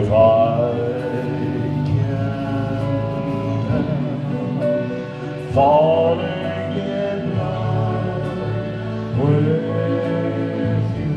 If I can falling in love with you,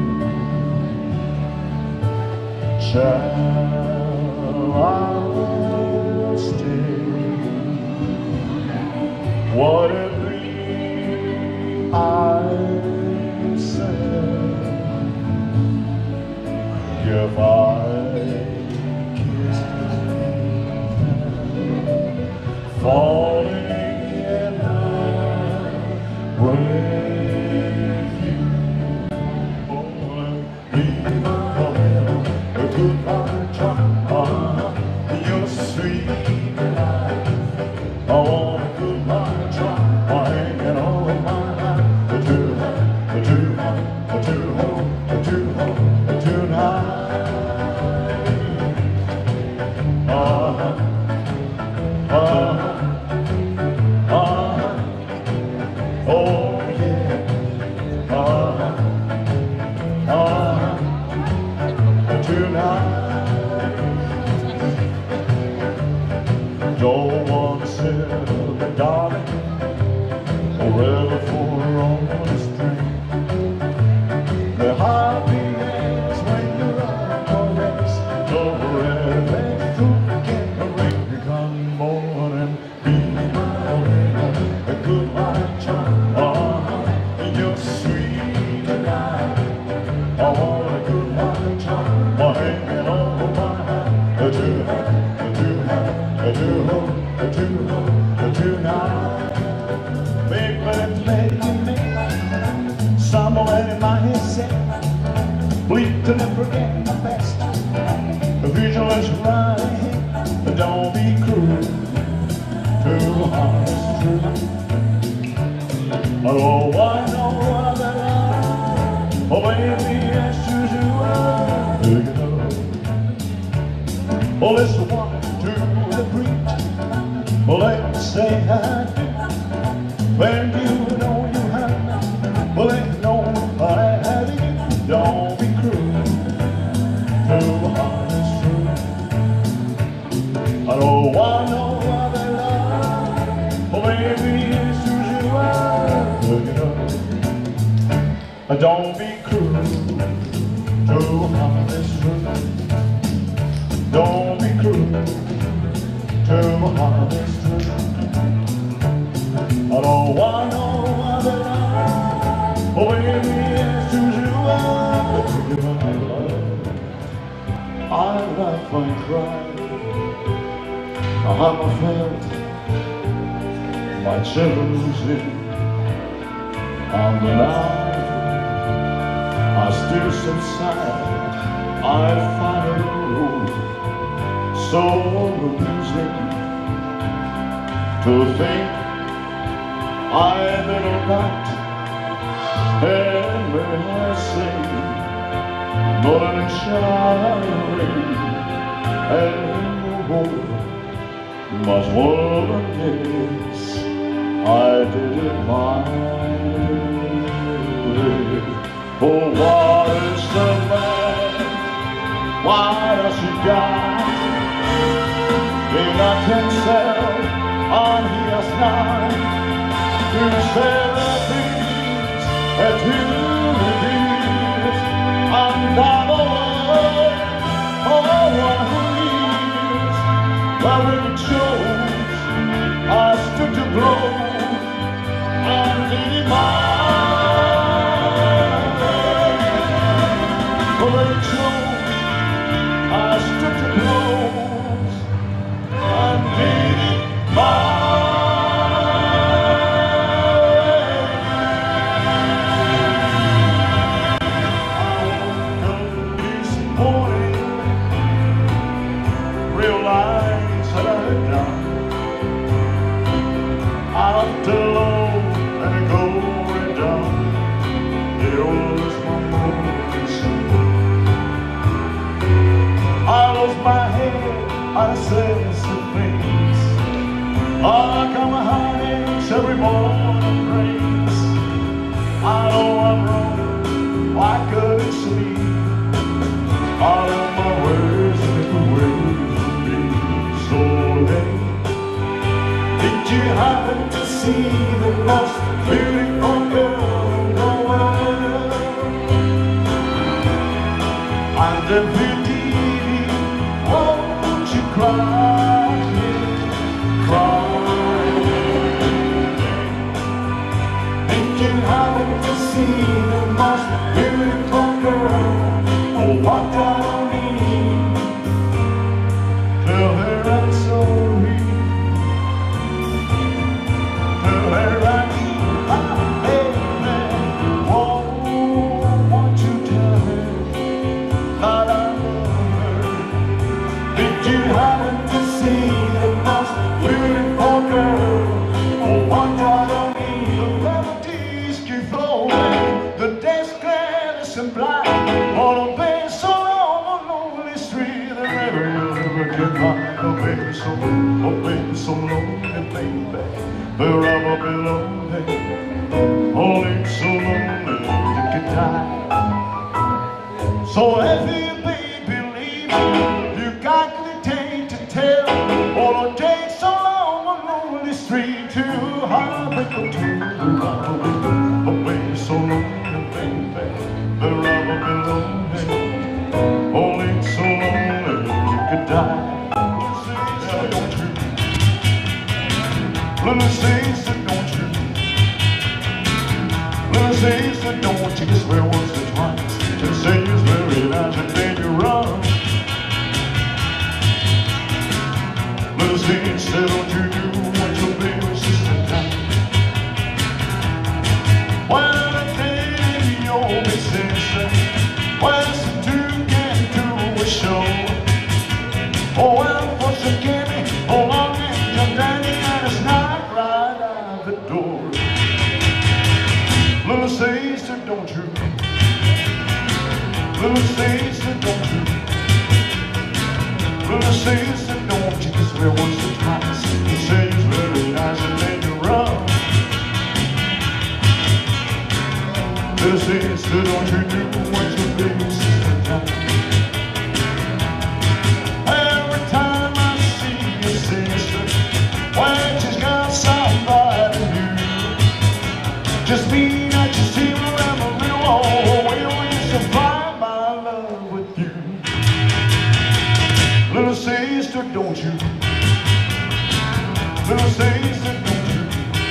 child, I will stay. Whatever I say, if I can falling in love with you, even a goodbye child, you're sweet life. I want a goodbye child hanging over my heart. Oh yeah, tonight. Don't want to settle the darling forever for on the string. The heart beats when you're on the race. No red who can ring. You come morning, be a good white child. You're sweet tonight. I want a good white child hanging over my heart. Tonight. Make me somewhere in my head set. Bleed to never forget the best. The vision is right. Don't be cruel. Too hard is true. Oh, I know that oh, baby, yes, you know. Oh, let's walk to the bridge. Well, let's say I do. When you know you have, well, ain't no I have you. Don't be cruel. Too hard is true. I know that love. Oh, baby, it's who you are. Don't be cruel. Too hard is true. Don't be cruel. Too hard is true. I know that oh baby, it's who you are. I laugh and cry. I have felt my jealousy on the night. I still subside. I find it so amusing to think I little got and mercy, not an inspiring and much more than this. I did it my way. Oh, what is the man? Why does he got? He got himself on his night. To say the things that you did under the world. Oh, what he is, but when it shows, I stood to blow and did mine. But when it shows, I stood to blow and did mine. Out alone and going down, it was my moment. I lost my head, I said some things. I come heartaches every morning brings. I know I'm wrong, why couldn't sleep? All of my words see the most beautiful girl in the world. And every day, won't you cry, cry? If you happen to see the most beautiful girl, oh, what I mean, tell her I'm sorry. Tell her I need my baby. Oh, won't you tell her that I love her? If you happen to see the most beautiful girl, oh, what I mean, the melodies keep flowing, the dance glad and blind, on a bass so long, a lonely street, that never you'll ever get by. Oh, baby, so lonely, baby, wherever be lonely, only so lonely you could die. So if you baby leave me, you got the day to tell, all it takes so long, a lonely street to harbor to the oh, baby, so lonely, baby, wherever be lonely, only so lonely you could die. Don't you? Little sister, don't you? Little sister, don't you? Just swear once or twice, just say it's very nice and then you run. Little sister, don't you do what your baby sister does? Well, I tell you, your big sister, well, some two can do a show. Oh, well, for some candy, oh, long and your daddy, and it's not right out the door. Little sister, don't you? Little sister, don't you? Little sister, don't you? Just swear once or twice, you say it's very nice and then you run. Little sister, don't you do what your big sister does? Every time I see your sister, when she's got somebody new, just mean that you see wherever you are, will you survive my love with you? Little sister, don't you? Little sister, don't you?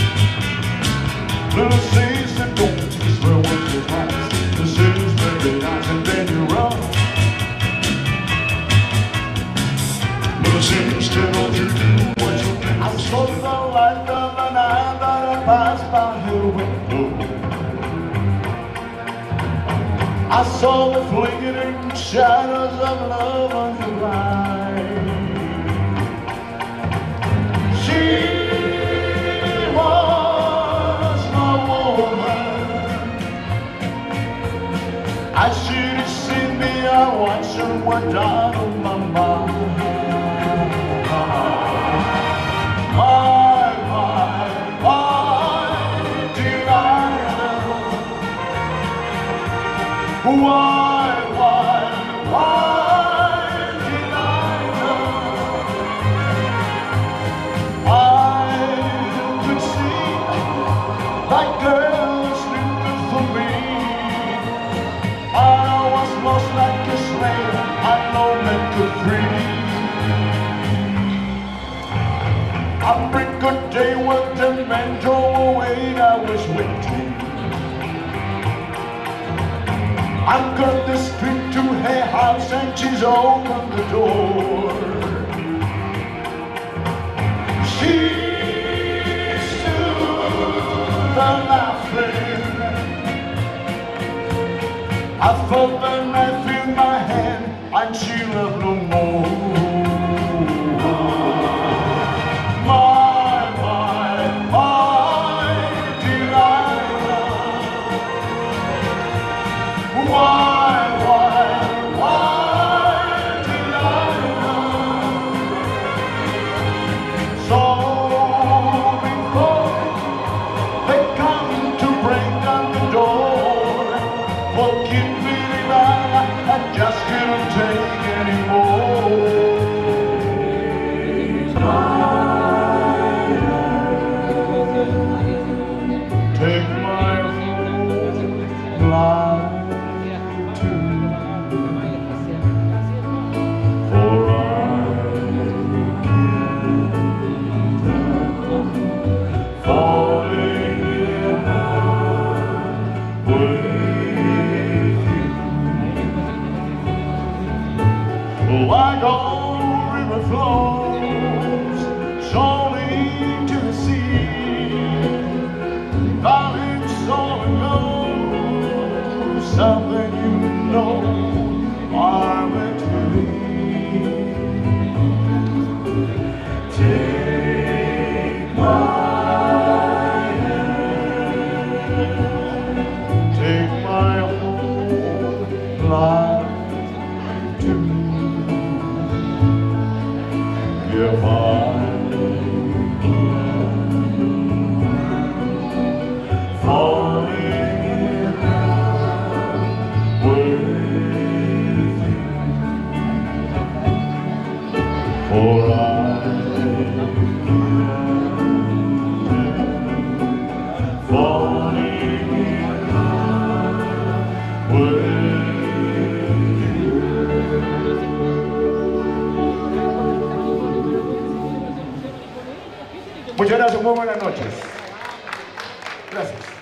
Little sister, don't you? Just swear once or twice, the city's very nice and then you run. Little sister, don't you do what you do? I saw the light of an eye that I passed by her window. I saw the flickering shadows of love on her eyes. She was my woman. I should have seen me, I watched her went out of my mind. Why did I know? I could see that girl's looking for me. I was lost like a slave, I know meant to free. A pretty good day when the man drove away, I was waiting. I've got the street to her house and she's opened the door. She stood there laughing. I felt the knife in my hand and she left no more. Why did I know? So before they come to break down the door, forgive me that I just couldn't take anymore. river flows surely to the sea. Darling, so goes something you know are meant to be. Take my hand, take my whole life too. If I falling in love with you, for I falling in love with you. Muchas gracias, muy buenas noches. Gracias.